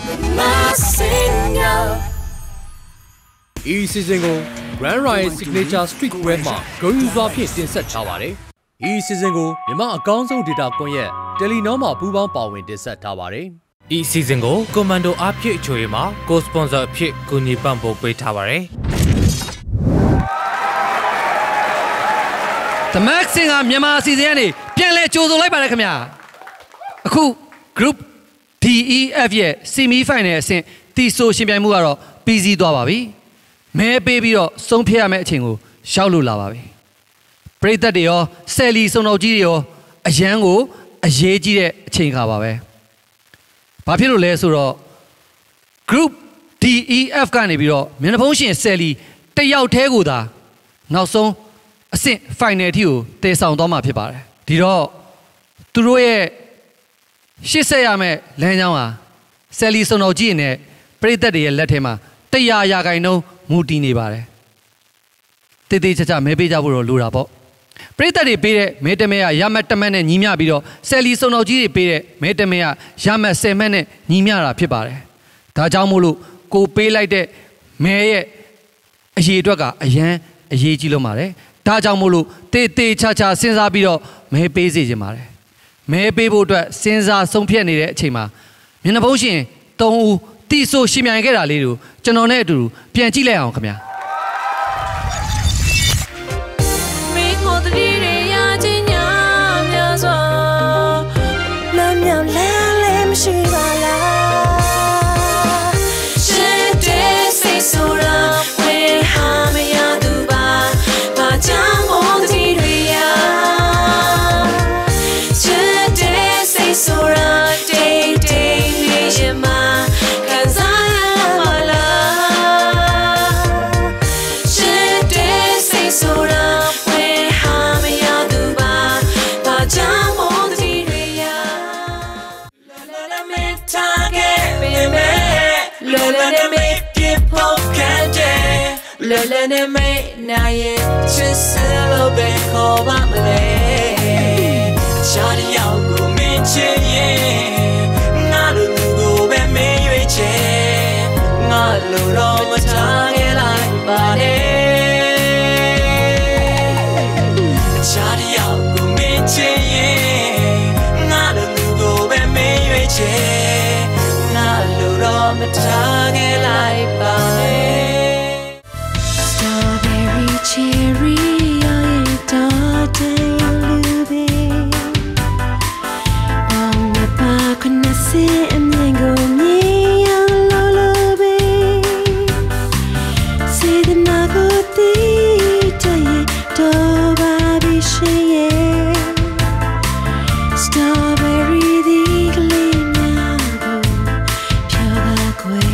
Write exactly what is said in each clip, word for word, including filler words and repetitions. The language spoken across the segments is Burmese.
E seasonကို Grand Ride Signature Street Wear မှာဂုဏ်ယူစွာဖြင့်တင်ဆက်ထားပါတယ်။ E seasonကိုမြန်မာအကောင်းဆုံး data ကွန်ရက် Telenor မှာပူးပေါင်းပါဝင်တင်ဆက်ထားပါတယ်။ E seasonကို Commando အဖြစ်အချိုရမှာ Co-sponsor အဖြစ်ကူညီပံ့ပိုးပေးထားပါတယ်။ The Max ကမြန်မာအစီအစဉ်ကနေပြန်လဲကြိုဆိုလိုက်ပါတယ်ခင်ဗျာ။အခု Group D E F ရဲ့ Semi Final အဆင့်တီဆိုရှင်ပြိုင်မှုကတော့ပြီးစီးသွားပါပြီ။မဲပေးပြီးတော့ဆုံးဖြတ်ရမယ့်အချိန်ကိုရောက်လို့လာပါပြီ။ပရိသတ်တွေရောဆယ်လီစုံတော်ကြီးတွေရောအရန်ကိုအရေးကြီးတဲ့အချိန်ခါပါပဲ။ဘာဖြစ်လို့လဲဆိုတော့ Group D E F ကနေပြီးတော့မျက်နှာဖုံးရှင်ဆယ်လီတယောက်တည်းကိုသာနောက်ဆုံးအဆင့် Final အထိကိုတည်ဆောင်သွားမှာဖြစ်ပါတယ်။ဒီတော့သူတို့ရဲ့ရှေ့ဆက်ရမယ့်လမ်းကြောင်းဟာဆယ်လီစုံတော်ကြီးနဲ့ပရိသတ်တွေရဲ့လက်ထဲမှာတရားရာခိုင်နှုန်းမူတည်နေပါတယ်။တေးသေးချာချာမဲပေးကြဖို့တော့လိုတာပေါ့။ပရိသတ်တွေပေးတဲ့မဲတမဲကရမတ်တမတ်နဲ့ညီမျှပြီးတော့ဆယ်လီစုံတော်ကြီးတွေပေးတဲ့မဲတမဲကရမတ်ဆယ်မတ်နဲ့ညီမျှတာဖြစ်ပါတယ်။ဒါကြောင့်မို့လို့ကိုပေးလိုက်တဲ့မဲရဲ့အရေးအတွက်ကအရန်အရေးကြီးလို့ပါတယ်။ဒါကြောင့်မို့လို့တေးသေးချာချာစဉ်းစားပြီးတော့မဲပေးစေချင်ပါတယ်။မဲပေးဖို့အတွက်စဉ်းစားဆုံးဖြတ်နေတဲ့အချိန်မှာမျက်နှာဖုံးရှင်သုံးဦးတီဆိုရှင်မြိုင်ခဲ့တာလေးတွေကိုကျွန်တော်နဲ့အတူတူပြန်ကြည့်လိုက်အောင်ခင်ဗျာမေကိုတရီရရချင်းညာများစွာလမ်းမြောင်လဲလဲမရှိပါလားရှစ်တဲ့စိတ်ဆိုးရာဝေဟာမရသူပါဘာကြောင့်မို့တရီရရရှစ်တဲ့စိတ်ဆိုးရာတေးတေးလေးရမLele me na ye chiselo be ko ba mle Chari yao ko me che ye nga lu go be me yue che nga lu ro ma ta nge lai ba ne Chari yao ko me che ye nga lu go be me yue che nga lu ro ma ta nge lai ba ne Cherry, I darling, lube. On the back, when I sit and then go me, I'm love. Say the nago dita ye, do baby she. Strawberry the clean nago, pure kwe.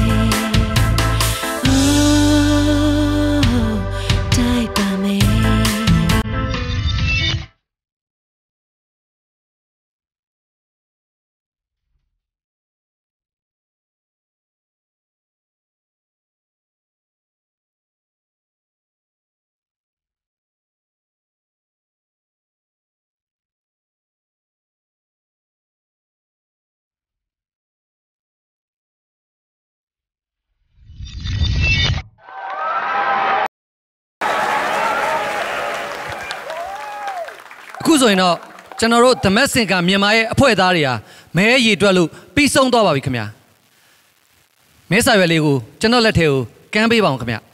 အခုဆိုရင်တော့ကျွန်တော်တို့ The Max ကမြန်မာရဲ့အဖွဲ့သားတွေဟာမဲရည်တွက်လို့ပြီးဆုံးသွားပါပြီခင်ဗျာမဲစာရွက်လေးကိုကျွန်တော်လက်ထဲကိုကမ်းပေးပါအောင်ခင်ဗျာ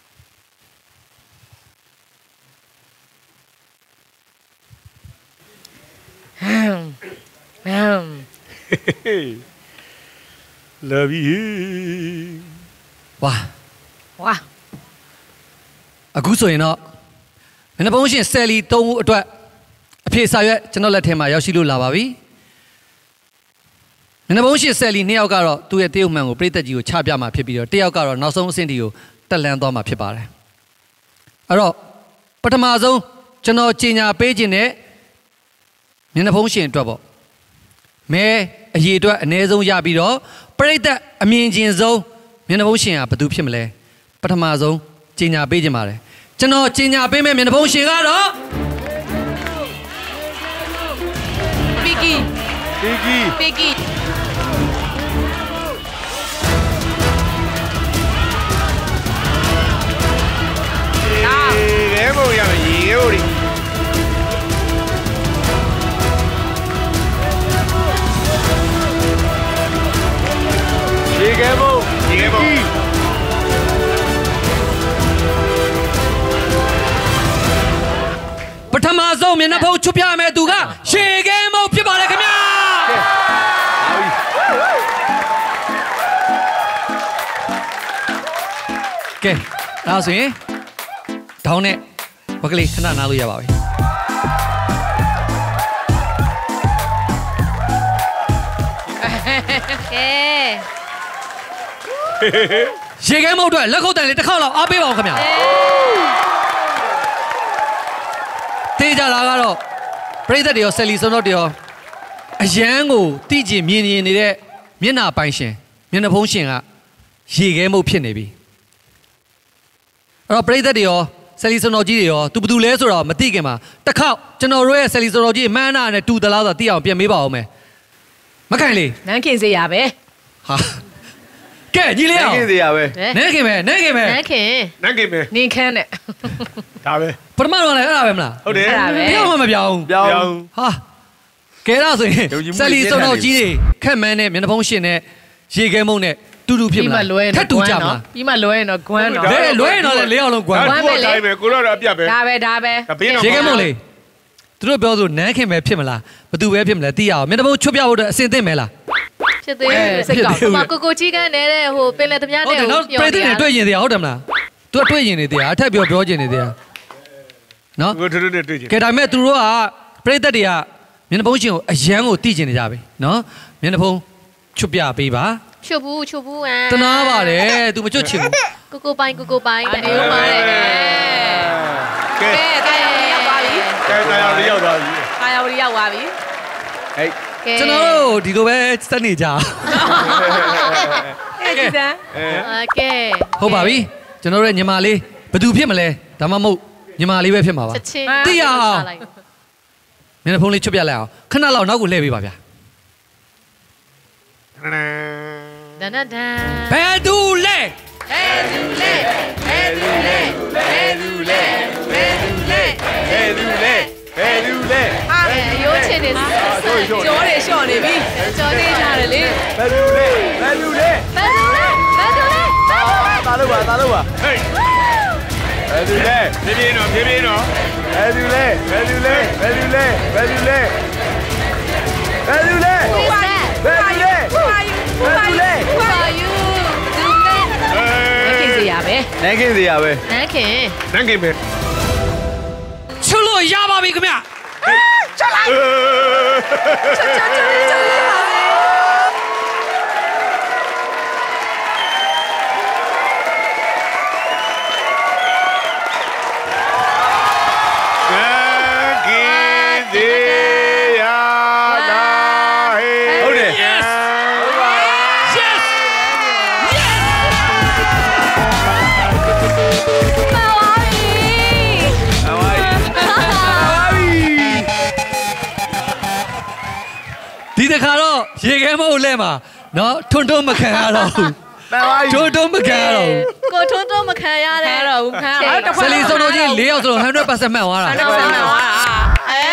Love you ဝါဝါအခုဆိုရင်တော့မင်းပုံးရှင်ဆယ်လီသုံးဦးအတွက်အဖြေစာရွက်ကျွန်တော်လက်ထဲမှာရောက်ရှိလို့လာပါပြီမင်းပုံးရှင်ဆယ်လီနှစ်ယောက်ကတော့သူ့ရဲ့တေးဥမှန်ကိုပြည်သက်ကြီးကိုချပြမှာဖြစ်ပြီးတော့တစ်ယောက်ကတော့နောက်ဆုံးအဆင့်တီကိုတက်လန်းသွားမှာဖြစ်ပါတယ်အဲ့တော့ပထမဆုံးကျွန်တော်ကြီးညာပေးခြင်းနဲ့မင်းပုံးရှင်အတွက်ပေါ့မဲအရေးအတွက်အနည်းဆုံးရပြီးတော့ပြည်သက်အမြင်ချင်းဆုံးမျက်နှာဖုံးရှင်ကဘယ်သူဖြစ်မလဲပထမဆုံးကြီးညာပေးခြင်းပါတယ်ကျွန်တော်ကြီးညာပေးမဲ့မျက်နှာဖုံးရှင်ကတော့ Piggy Piggy Piggy ကဲမို့ရေကဲမို့ပထမဆုံးမျက်နှာဖုံးချွတ်ပြမယ်သူကရေခဲမုတ်ဖြစ်ပါလေခင်ဗျာကဲဒါဆိုရင်ဒေါင်းနဲ့ဘကလေးခဏနားလို့ရပါပြီကဲရေခဲမုတ်အတွက်လက်ခုပ်တန်လေးတစ်ခေါက်လောက်အားပေးပါဦးခင်ဗျာတေးကြလာကတော့ပရိသတ်တွေရောဆယ်လီစုံတော့တွေရောအရန်ကိုတိကျင်မြင်မြင်နေတဲ့မျက်နှာပိုင်ရှင်မျက်နှာဖုံးရှင်ကရေခဲမုတ်ဖြစ်နေပြီအဲ့တော့ပရိသတ်တွေရောဆယ်လီစုံတော်ကြီးတွေရောသူဘယ်သူလဲဆိုတော့မသိခင်မှာတစ်ခေါက်ကျွန်တော်တို့ရဲ့ဆယ်လီစုံတော်ကြီးမှန်းနာနဲ့တူသလားဆိုတော့သိအောင်ပြန်မေးပါအောင်မယ်မခိုင်လေးနန်းခင်စေရပဲဟာကဲညီလေးအောင်နန်းခင်စေရပဲနန်းခင်ပဲနန်းခင်ပဲနန်းခင်နန်းခင်ပဲနင်းခမ်းနဲ့ဒါပဲပထမတော့လည်းအဲ့ဒါပဲမလားဟုတ်တယ်အဲ့ဒါပဲပြောင်းမပြောင်းပြောင်းဟာကဲတော့ဆိုရင်ဆယ်လီစုံတော်ကြီးတွေခက်မန်းနဲ့မျက်နှာဖုံးရှင်နဲ့ရေခဲမုံနဲ့တူတူဖြစ်မလားထပ်တူကြမလားပြီးမှလွဲရင်တော့ဂွမ်းတော့လွဲလွဲရင်တော့လေလေးအောင်လုံးဂွမ်းဂွမ်းပဲလေကိုတော့အပြတ်ပဲဒါပဲဒါပဲရေခဲမုံလေးသူတို့ပြောဆိုနန်းခင်ပဲဖြစ်မလားဘသူပဲဖြစ်မလဲသိရအောင်မျက်နှာဖုံးချွတ်ပြဖို့အတွက်အစင်သင့်မဲလားဖြစ်သေးတယ်စိတ်ကောက်ကိုကိုကြီးကန်းနေတဲ့ဟိုပင်လယ်သမားတဲ့ဟိုပြောနေတယ်တွေ့ရင်တရားဟုတ်တယ်မလားသူကတွေ့ရင်နေတရားအထက်ပြောပြောချင်နေတရားနော်ကိုတို့နဲ့တွေ့ချင်ကဲဒါပေမဲ့သူတို့ကပရိသတ်တွေကမျက်နှာဖုံးရှင်ကိုအရန်ကိုသိချင်နေကြပြီနော်မျက်နှာဖုံးချွတ်ပြပေးပါချွတ်ဘူးချွတ်ဘူးอ่ะတနာပါတယ်သူမချွတ်ချင်ဘူးကိုကိုပိုင်ကိုကိုပိုင်တဲ့ရုံးပါတယ်ကဲကဲတာယာဝရီရောက်သွားပြီကဲတာယာဝရီရောက်သွားပြီတာယာဝရီရောက်သွားပြီဟဲ့ကျွန်တော်တို့ဒီလိုပဲစက်နေကြကဲကြည့်စမ်းကဲဟုတ်ပါပြီကျွန်တော်တို့ညီမလေးဘယ်သူဖြစ်မလဲဒါမှမဟုတ်ညီမလေးပဲဖြစ်မှာပါသိရအောင်မျက်နှာဖုံးလေးချွတ်ပြလိုက်အောင်ခဏလောက်နောက်ကိုလှည့်ပေးပါဗျာဒန်ဒန်ဘယ်သူလဲဘယ်သူလဲဘယ်သူလဲဘယ်သူလဲဘယ်သူလဲဘယ်သူလဲဘယ်သူလဲဟာရိုးချင်နေကြောတွေလျှော့နေပြီကြောနေကြတယ်လေဘယ်သူလဲဘယ်သူလဲဘယ်သူလဲဘယ်သူလဲသားလို့ပါသားလို့ပါဟေးဘယ်သူလဲဖြည်းဖြည်းနော်ဖြည်းဖြည်းနော်ဘယ်သူလဲဘယ်သူလဲဘယ်သူလဲဘယ်သူလဲဘယ်သူလဲဘယ်သူလဲဘယ်သူလဲ Who are you Who are you Who are you နန်းခင်စေရပဲနန်းခင်စေရပဲနန်းခင်နန်းခင်ပဲချွလို့ရပါပြီခင်ဗျချလိုက်ချချချချချဒီတခါတော့ရေခဲမုတ်လဲမှာနော်ထွန်းထွန်းမခံရတော့ဘူးထွန်းထွန်းမခံရတော့ဘူးကိုထွန်းထွန်းမခံရတဲ့တော့ဘူးခံရတော့ဆယ်လီစုံတော်ကြီး၄ယောက်ဆိုတော့ one hundred percent မှန်သွားတာမှန်သွားတာအဲ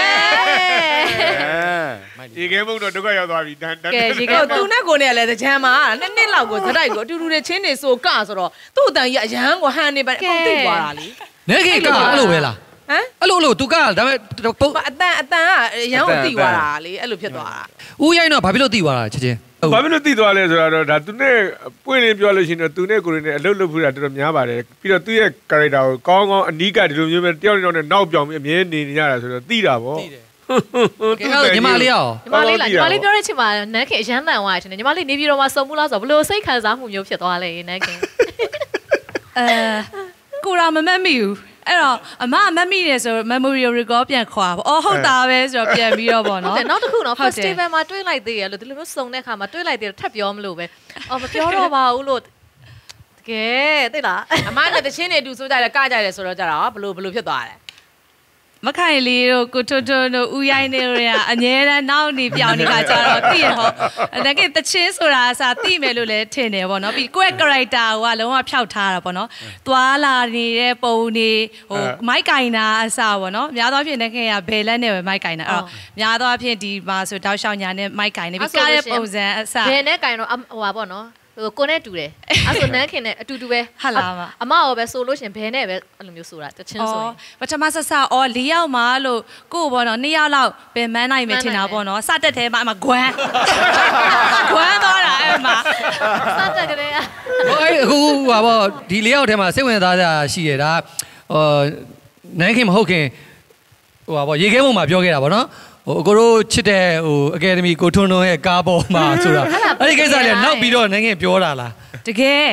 ရေခဲမုတ်တော့ဒုက္ခရောက်သွားပြီတန်တန်ကဲရေခဲသူနဲ့ကိုနဲ့လည်းတကြမ်းမှာနှစ်နှစ်လောက်ကိုဇတိုက်ကိုအတူတူနဲ့ချင်းနေဆိုကဆိုတော့သူ့အတန်ကြီးအရန်ကိုဟန်နေပါအကုန်သိသွားတာလေနေခေကအဲ့လိုပဲလားဟမ်အဲ့လိုလို့သူကဒါပေမဲ့အတန်အတန်ကရန်ကိုသိသွားတာလေအဲ့လိုဖြစ်သွားတာဦးရိုင်းတော့ဘာဖြစ်လို့သိသွားတာချက်ချင်းဘာဖြစ်လို့သိသွားလဲဆိုတော့ဒါသူနဲ့ပွင့်လင်းပြောလို့ရှိရင်တော့သူနဲ့ကိုရင်းနဲ့အလုပ်လုပ်ဖို့တာတော်တော်များပါတယ်ပြီးတော့သူ့ရဲ့ character ကိုကောင်းကောင်းအနီးကဒီလိုမျိုးပဲတယောက်တစ်ယောက်နဲ့နောက်ပြောင်ပြီးအမြဲနေနေရတာဆိုတော့သိတာပေါ့သိတယ်ကဲတော့ညီမလေးရောညီမလေးလားညီမလေးပြောတဲ့ချိန်မှာနန်းခင်အရန်တန်သွားတယ်ညီမလေးနေပြည်တော်မှာစုံမှုလားဆိုတော့ဘလို့စိတ်ခံစားမှုမျိုးဖြစ်သွားလဲနန်းခင်အဲကိုရာမမတ်မိဘူးအဲ့တော့အမမတ်မိတယ်ဆို memory recall ပြန်ခွာပေါ့အော်ဟုတ်တာပဲဆိုတော့ပြန်ပြီးတော့ပေါ့နော်နောက်တစ်ခုနော် festival မှာတွေးလိုက်သေးရလို့ဒီလိုမျိုးစုံတဲ့ခါမှာတွေးလိုက်သေးတယ်ထပ်ပြောမလို့ပဲအော်မပြောတော့ပါဘူးလို့တကယ်သိလားအမနဲ့တချင်းတွေအတူဆိုကြတယ်ကကြတယ်ဆိုတော့ကြတော့ဘလို့ဘလို့ဖြစ်သွားတယ်မခိုင်လေးတို့ကိုထွန်းထွန်းတို့ဦးရိုင်းနေတို့ကအငဲတန်းနောက်နေပြောင်းနေခါကြတော့သိရဟောတကယ်တချင်းဆိုတာအစားသိမယ်လို့လည်းထင်တယ်ပေါ့နော်ပြီးကိုယ့် character ကလုံးဝဖျောက်ထားတာပေါ့နော်သွားလာနေတဲ့ပုံနေဟိုမိုက်ကင်တာအစားပေါ့နော်များသောအားဖြင့်တကယ်ကဘယ်လက်နဲ့ပဲမိုက်ကင်တာအဲ့တော့များသောအားဖြင့်ဒီမှာဆိုတောက်လျှောက်ညာနဲ့မိုက်ကင်နေပြီးကားတဲ့ပုံစံအစားဘယ်နဲ့ကင်တော့ဟိုပါပေါ့နော်ကိုနဲ့တူတယ်အဲ့ဆိုနန်းခင်နဲ့အတူတူပဲဟာလာပါအမရောပဲဆိုလို့ရှင်ဘဲနဲ့ပဲအဲ့လိုမျိုးဆိုတာတချင်းဆိုရင်ပထမဆက်စအော်၄ယောက်မှလို့ကို့ဘောနော်၂ယောက်လောက်ပဲမန်းနိုင်မယ်ထင်တာပေါ့နော်စတက်သေးမှအမဂွမ်းဂွမ်းသွားတာအဲ့မှာစတက်ကလေးအဲ့အခုဟာပေါ့ဒီ၄ယောက်ထဲမှာစိတ်ဝင်စားတာရှိရတာဟိုနန်းခင်မဟုတ်ခင်ဟိုဟာပေါ့ရေခဲပုံမှာပြောခဲ့တာပေါ့နော်ဟိုအကိုတို့ချစ်တဲ့ဟိုအကယ်ဒမီကိုထွန်းထွန်းရဲ့ကားပေါ်မှာဆိုတာအဲ့ဒီကိစ္စလေးနောက်ပြီးတော့နန်းခင်ပြောတာလားတကယ်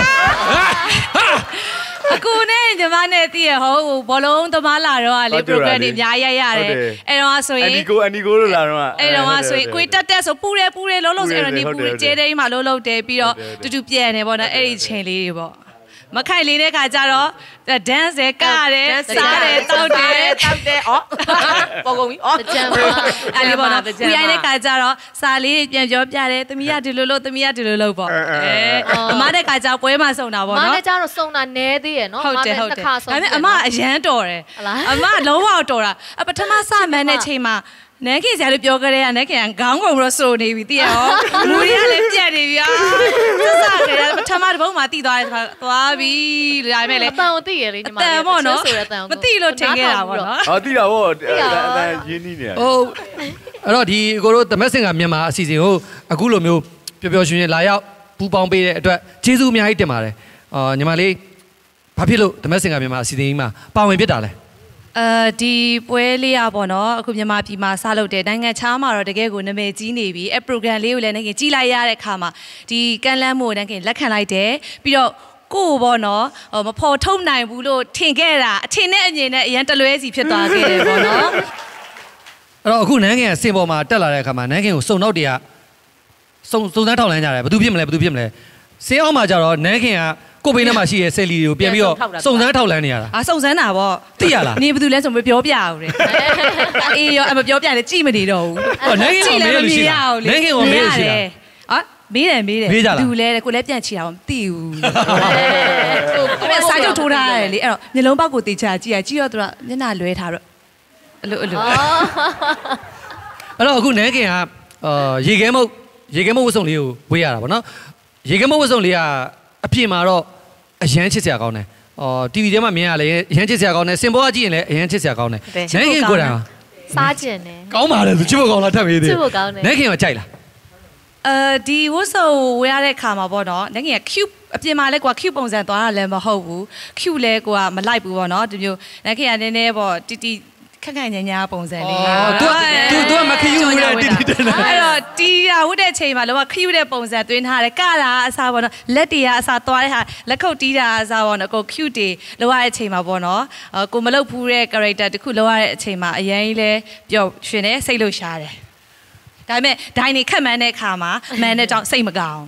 အကူနဲ့ညီမနဲ့တည်ရဟိုဘောလုံးသမားလာတော့လေ program တွေအများကြီးရိုက်ရတယ်အဲ့တော့ဆိုရင်အနီကိုအနီကိုလို့လာတော့အဲ့တော့ဆိုရင်ကိုတက်တက်ဆိုပူတယ်ပူတယ်လုံးလုံးဆိုအဲ့တော့နေပူကျဲတဲကြီးမှလုံးလုံးတယ်ပြီးတော့တူတူပြန်နေပေါ့နော်အဲ့ဒီချိန်လေးတွေပေါ့မခိုင်လေးတဲ့ခါကျတော့ dance တယ်ကရတယ်စားတယ်တောက်တယ်တောက်တယ်အော်ပေါ်ကုန်ပြီအော်ကြံပါအဲ့ဒီပေါ့နော်ဒီရိုင်းတဲ့ခါကျတော့စားလေးပြန်ပြောပြတယ်သမီးကဒီလိုလို့သမီးကဒီလိုလို့ပေါ့အဲအမတဲ့ခါကျပွဲမှာစုံတာပေါ့နော်မနဲ့ကျတော့စုံတာနဲသေးရဲ့နော်မနဲ့တစ်ခါစုံဒါပေမဲ့အမအရန်တော်တယ်အမလုံးဝတော်တာပထမစမှန်းတဲ့ချိန်မှာနန်းခင်ဆရာတို့ပြောကြတဲ့နန်းခင်ကခေါင်းကုန်တော့စိုးနေပြီသိရရောလူတွေကလည်းပြက်နေပြီအာစစကြရပထမတစ်ပုံမှာတိသွားတယ်သွားပြီဒါပေမဲ့လေအတန်ကိုသိရလေညီမလေးဆိုရတဲ့အတန်ကိုမသိလို့ထင်ခဲ့တာပေါ့နော်ဟောသိတာပေါ့အတန်ရင်းနှီးနေဟုတ်အဲ့တော့ဒီကိုတို့သမက်စင်ကမြန်မာအစီအစဉ်ကိုအခုလိုမျိုးပျော်ပျော်ရွှင်ရွှင်လာရောက်ပူပေါင်းပေးတဲ့အတွက်ကျေးဇူးအများကြီးတင်ပါတယ်အော်ညီမလေးဘာဖြစ်လို့သမက်စင်ကမြန်မာအစီအစဉ်ကြီးမှာပါဝင်ဖြစ်တာလဲအဲဒီပွဲလေးอ่ะပေါ့နော်အခုမြန်မာပြည်မှာစလုပ်တယ်နိုင်ငံခြားမှာတော့တကယ်ကိုနာမည်ကြီးနေပြီအဲ program လေးကိုလည်းနိုင်ခင်ကြီးလိုက်ရတဲ့ခါမှာဒီကန်လန်းမို့နိုင်ခင်လက်ခံလိုက်တယ်ပြီးတော့ကို့ပေါ့နော်ဟိုမဖော်ထုတ်နိုင်ဘူးလို့ထင်ခဲ့တာအထင်နဲ့အမြင်နဲ့အရန်တလွဲစီဖြစ်သွားခဲ့တယ်ပေါ့နော်အဲ့တော့အခုနန်းခင်အစင်ပေါ်မှာတက်လာတဲ့အခါမှာနန်းခင်ကိုစုံတော့တည်းကစုံစုံစမ်းထောက်လန်းကြတယ်ဘယ်သူဖြစ်မလဲဘယ်သူဖြစ်မလဲစင်အောင်မှာကြတော့နန်းခင်ကကိုဘေးနဲ့မှရှိရဲ့ဆယ်လီတွေကိုပြန်ပြီးတော့စုံစမ်းထောက်လန်းနေရတာအာစုံစမ်းတာပေါ့သိရလားနင်ဘယ်သူလဲဆိုမပြောပြဘူးတဲ့အေးရောအမပြောပြလဲကြည့်မနေတော့ဘူးဟောနန်းခင်ကိုမေးလို့ရှိတာနန်းခင်ကိုမေးလို့ရှိတာအာမေးတယ်မေးတယ်သူလဲကိုလည်းပြန်ချီတာမသိဘူးဟိုစာချုပ်ထိုးထားတယ်လေအဲ့တော့မျိုးလုံးပေါက်ကိုတေချာကြည့်ရကြည့်တော့သူကမျက်နှာလွဲထားတော့အဲ့လိုအဲ့လိုအဲ့တော့အခုနန်းခင်ကအာရေခဲမုတ်ရေခဲမုတ်ဝတ်စုံလေးကိုဝေးရတာဗောနော်ရေခဲမုတ်ဝတ်စုံလေးကအပြင်မှာတော့အရန်ချစ်စရာကောင်းတယ်အော် တီ ဗီ ထဲမှာမြင်ရလေအရန်ချစ်စရာကောင်းတယ်စင်ပေါ်ကကြည့်ရင်လည်းအရန်ချစ်စရာကောင်းတယ်နန်းခင်ကိုယ်တိုင်စားကျင်တယ်ကောင်းပါလေသူချစ်ဖို့ကောင်းလားထပ်မေးသေးချစ်ဖို့ကောင်းတယ်နန်းခင်ကကြိုက်လားအဲဒီဝတ်စုံဝေးရတဲ့ခါမှာပေါ့နော်နန်းခင်က cute အပြင်မှာလဲကွာ cute ပုံစံသွားတာလည်းမဟုတ်ဘူး cute လဲကွာမလိုက်ဘူးပေါ့နော်ဒီမျိုးနန်းခင်ကနည်းနည်းပေါ့တီတီခက်ခက်ညာညာပုံစံလေး။ तू तू तू မခယူဘူးလေတီတီတန်း။အဲ့တော့တီတာဝတ်တဲ့ချိန်မှာလောကခယူတဲ့ပုံစံသွင်းထားတယ်။ကတာအစားပေါ့နော်။လက်တွေကအစားသွားတဲ့ဟာလက်ခုပ်တီးတာအစားပေါ့နော်။ကို cute တွေလောရတဲ့အချိန်မှာပေါ့နော်။ကိုမလုပ်ဘူးတဲ့ character တခုလောရတဲ့အချိန်မှာအရင်ကြီးလဲပျော်ရွှင်နေစိတ်လှုပ်ရှားတယ်။ဒါပေမဲ့ဒိုင်းနေခက်မှန်းတဲ့အခါမှာမှန်တဲ့ကြောင့်စိတ်မကောင်း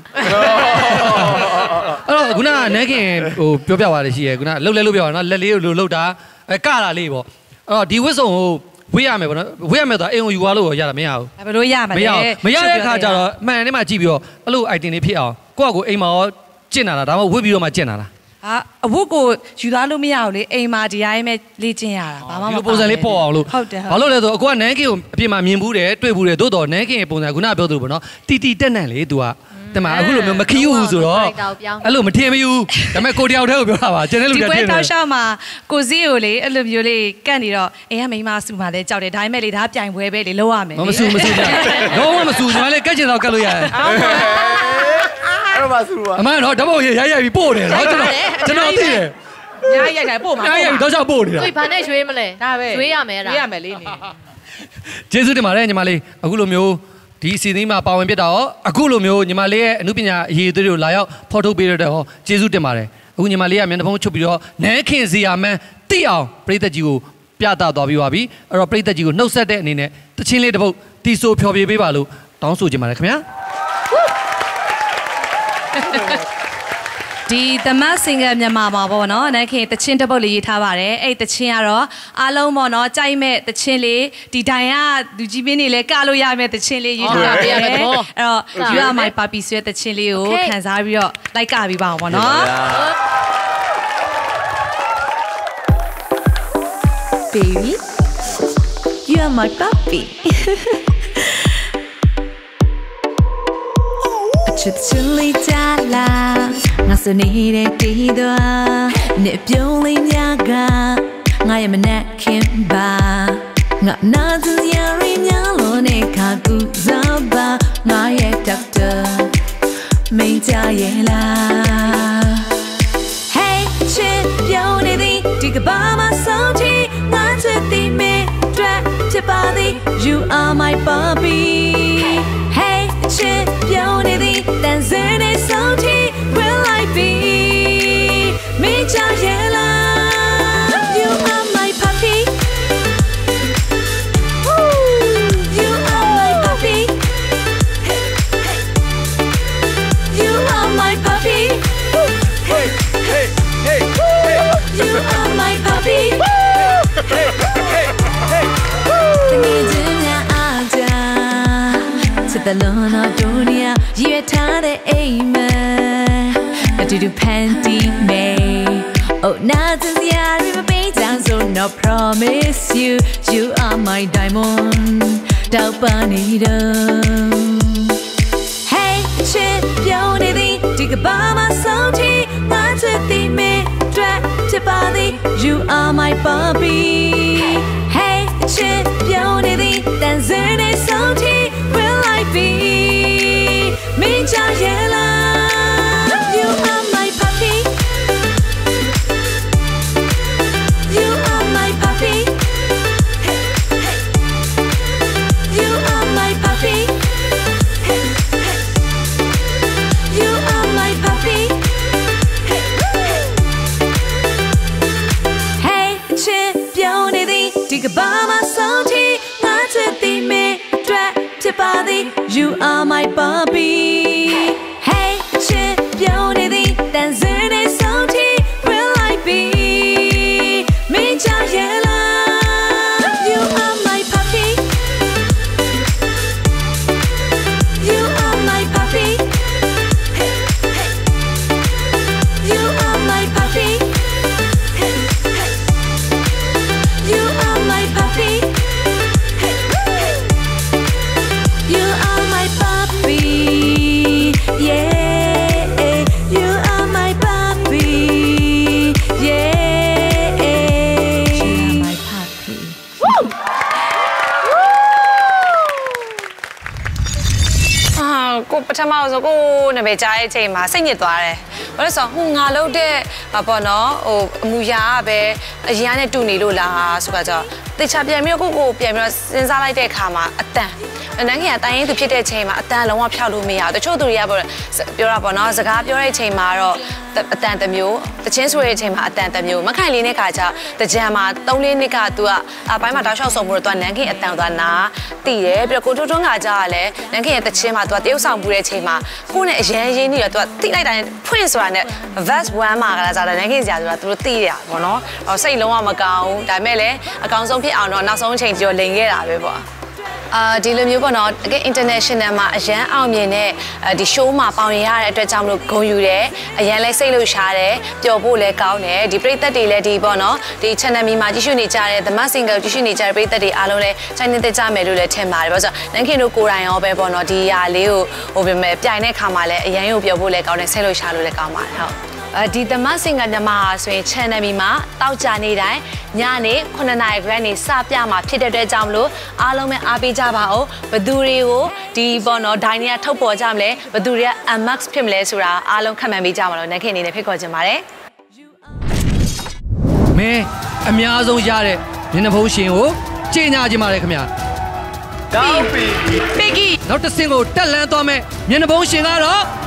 အဲ့တော့ခုနကနန်းခင်ဟိုပြောပြပါလေရှိရယ်ခုနလှုပ်လဲလို့ပြောတာနော်လက်လေးကိုလှုပ်တာအဲကတာလေးပေါ့အဲ့တော့ဒီဝတ်စုံကိုဝေးရမယ်ပေါ့နော်ဝေးရမယ်ဆိုတော့အိမ်ကိုယူသွားလို့ရတာမရဘူးဘယ်လိုရမလဲမရမရတဲ့အခါကျတော့မှန်တယ်မှကြည့်ပြီးတော့အဲ့လို item လေးဖြစ်အောင်ကိုယ့်အကိုအိမ်မှာရောကျင့်လာတာဒါမှမဟုတ်ဝတ်ပြီးတော့မှကျင့်လာတာဟာအဝတ်ကိုယူသွားလို့မရဘူးလေအိမ်မှာဒီတိုင်းပဲလေ့ကျင့်ရတာဘာမှမဟုတ်ဘူးဒီပုံစံလေးပေါ်အောင်လို့ဟုတ်တယ်ဘာလို့လဲဆိုတော့အကိုကနန်းခင်ကိုအပြင်မှာမြင်ဘူးတယ်တွေ့ဘူးတယ်သို့တော်နန်းခင်ရဲ့ပုံစံခုနပြောသလိုပေါ့နော်တီတီတက်နန့်လေ तू ကတမအခုလိုမျိုးမခီးဘူးဆိုတော့အဲ့လိုမထင်မယူဒါပေမဲ့ကိုတယောက်တည်းကိုပြောတာပါကျန်တဲ့လူတွေထင်တယ်ဒီပွဲတောက်ရှောက်မှာကိုစီးကိုလေအဲ့လိုမျိုးလေးကန့်နေတော့အိမ်ကမိန်းမဆူမှလည်းကြောက်တယ်ဒါပေမဲ့လေဒါပြိုင်ပွဲပဲလေလုံးရမယ်မဆူမဆူကြတော့မဆူညီမလေးကတ်ချင်တော့ကတ်လို့ရတယ်အဲ့တော့မဆူပါအမတော့ဓာတ်ပုံရိုက်ရိုက်ပြီးပို့တယ်နော်ကျွန်တော်ကျွန်တော်သိတယ်ညာရိုက်တယ်ပို့မှာညာရိုက်တော့ချပို့နေတာကိုဘာနဲ့ရွေးမလဲဒါပဲရွေးရမယ်ဒါရွေးရမယ်လေးနေကျေးဇူးတင်ပါတယ်ညီမလေးအခုလိုမျိုးဒီအစီအစဉ်မှာပါဝင်ပြတာရောအခုလိုမျိုးညီမလေးရဲ့အမှုပညာအရေးအသွေးတွေကိုလာရောက်ဖော်ထုတ်ပေးရတဲ့ဟောကျေးဇူးတင်ပါတယ်အခုညီမလေးကမျက်နှာဖုံးချုပ်ပြီးတော့နန်းခင်စရာမန်းတိအောင်ပရိသတ်ကြီးကိုပြသသွားပြီးပါပြီအဲ့တော့ပရိသတ်ကြီးကိုနှုတ်ဆက်တဲ့အနေနဲ့တချင်းလေးတစ်ပုတ်တီဆိုဖျော်ဖြေပေးပါလို့တောင်းဆိုချင်ပါတယ်ခင်ဗျာဒီသမတ်စင်ကမြန်မာမှာပေါ့နော်နန်းခင်တချင်းတစ်ပုတ်လေးရေးထားပါတယ်အဲ့တချင်းကတော့အားလုံးပေါ့နော်ကြိုက်မဲ့တချင်းလေးဒီတိုင်ကလူကြီးပင်းတွေလည်းကလို့ရမဲ့တချင်းလေးရေးထားပါတယ်အဲ့တော့ You Are My Papi ဆိုတဲ့တချင်းလေးကိုခန်းစားပြီးတော့လိုက်ကပြီးပါအောင်ပေါ့နော် Baby You Are My Papi အချချစ်ချစ်လေးကြလာငါစနေတဲ့တီးသွားနေပြုံးလေးများကငါရဲ့မနဲ့ခင်ပါငါနာသူရရီများလို့နေခါကူစားပါငါရဲ့ဒေါက်တာမင်းကြရဲ့လား Hey ချစ်ပြုံးနေသည်ဒီကဘာမဆုံးချီငါချစ်သည်မင်းတွေ့ဖြစ်ပါသည် You are my puppy Hey ချစ်ပြုံးနေသည်တန်စင်းနေဆုံးချီ Will I be မင်းကြရဲ့လား You are my puppy You are my puppy You are my puppy Hey hey hey You are my puppy hey hey hey The lona dunia you tade amen do do panty may oh not the yari be down so no promise you you are my diamond dao panito hey chip yo ni di digaba ma song ti ma chu ti me twat chip pa di you are my puppy hey chip yo ni di dan zin ni song ti will I be me ja yela you are my puppy you are my puppy hey, hey. You are my puppy hey, hey. You are my puppy hey, hey. Hey chip yo ni di digaba ma song ti ma chu ti me twat chip pa di you are my puppy hey chip yo ni di dan zin ni song ti will I be me ja yela you are my puppy you are my puppy hey, hey. You are my puppy hey, hey. You are my puppy hey, hey. You are my puppy yeah you are my puppy yeah you are my puppy woo အာကိုပထမဆိုကိုနဘေကြားရဲ့အချိန်မှာစိတ်ညစ်သွားတယ်ဘာလို့ဆိုတော့ဟိုငါလုံးတဲ့ပေါ့နော်ဟိုအမူအရာကပဲအရင်ကနဲ့တူနေလို့လားဆိုတော့တေချာပြန်ပြီးတော့ကိုကိုပြန်ပြီးတော့စဉ်းစားလိုက်တဲ့အခါမှာအတန်နိုင်ငံကတိုင်းရင်းသူဖြစ်တဲ့ချိန်မှာအတန်လုံးဝဖျောက်လို့မရဘူးတချို့သူတွေကပြောတာပေါ့နော်စကားပြောတဲ့ချိန်မှာတော့အတန်တစ်မျိုးတချင်းဆိုတဲ့အချိန်မှာအတန်တစ်မျိုးမခိုင်လေးနဲ့ခါကျတကြံမှာသုံးလေးနှစ်ကသူကအပိုင်းမှာတောက်လျှောက်ဆုံးပြီးတော့သူကနန်းခင်အတန်သွားနာတည်တယ်ပြီးတော့ကိုထွန်းထွန်းကကြာကလည်းနန်းခင်ရဲ့တချင်းမှာသူကတရုပ်ဆောင်ပူတဲ့ချိန်မှာကိုနဲ့အရန်ရင်းနေတော့သူကတိလိုက်တိုင်းဖွင့်ဆိုတာနဲ့ verse one မှာကလည်းစားတယ်နန်းခင်ဆရာဆိုတာသူတို့သိရပါတော့နော်စိတ်လုံးဝမကောင်းဘူးဒါပေမဲ့လည်းအကောင်းဆုံးဖြစ်အောင်တော့နောက်ဆုံးအချိန်ကျော်လိန်ခဲ့တာပဲပေါ့အာဒီလိုမျိုးပေါ့နော်တကယ် international မှာအရန်အောင်မြင်တဲ့ဒီ show မှာပေါင်ရရတဲ့အတွက်ကြောင့်မလို့ဂုဏ်ယူတယ်အရန်လဲစိတ်လို့ရှားတယ်ပျော်ဖို့လဲကောင်းတယ်ဒီပရိသတ်တွေလည်းဒီပေါ့နော်ဒီ channel မီမှာကြည့်ရှုနေကြတဲ့ The Mask Singer ကြည့်ရှုနေကြတဲ့ပရိသတ်တွေအားလုံးလဲချိုင်းနေတဲ့ကြမယ်လို့လည်းထင်ပါတယ်ဘာလို့ဆိုတော့နန်းခင်တို့ကိုယ်တိုင်ရောပဲပေါ့နော်ဒီဟာလေးကိုဟိုပြင်မဲ့ပြိုင်တဲ့ခါမှာလဲအရန်ကိုပျော်ဖို့လဲကောင်းတယ်စိတ်လို့ရှားလို့လဲကောင်းပါတယ်ဟုတ်ဒီ The Mask Singer ညမှာဆိုရင် channel မီမှာတောက်ကြနေတိုင်းညနေခုနှစ်နာရီခန့်နေစပြမှာဖြစ်တဲ့အတွက်ကြောင့်မလို့အားလုံးပဲအားပေးကြပါဦးဘသူတွေကိုဒီပေါ့နော်ဒိုင်းနေထုတ်ပေါ်ကြမလဲဘသူတွေက max ဖြစ်မလဲဆိုတာအားလုံးခံမှန်းပေးကြမှာလို့နန်းခင်အနေနဲ့ဖိတ်ခေါ်ချင်ပါတယ်မင်းအများဆုံးရတဲ့မျက်နှာဖုံးရှင်ကိုကြေညာချင်ပါတယ်ခင်ဗျာကောင်းပြီပီကီနောက်တစ်ဆင့်ကိုတက်လန်းသွားမယ်မျက်နှာဖုံးရှင်ကတော့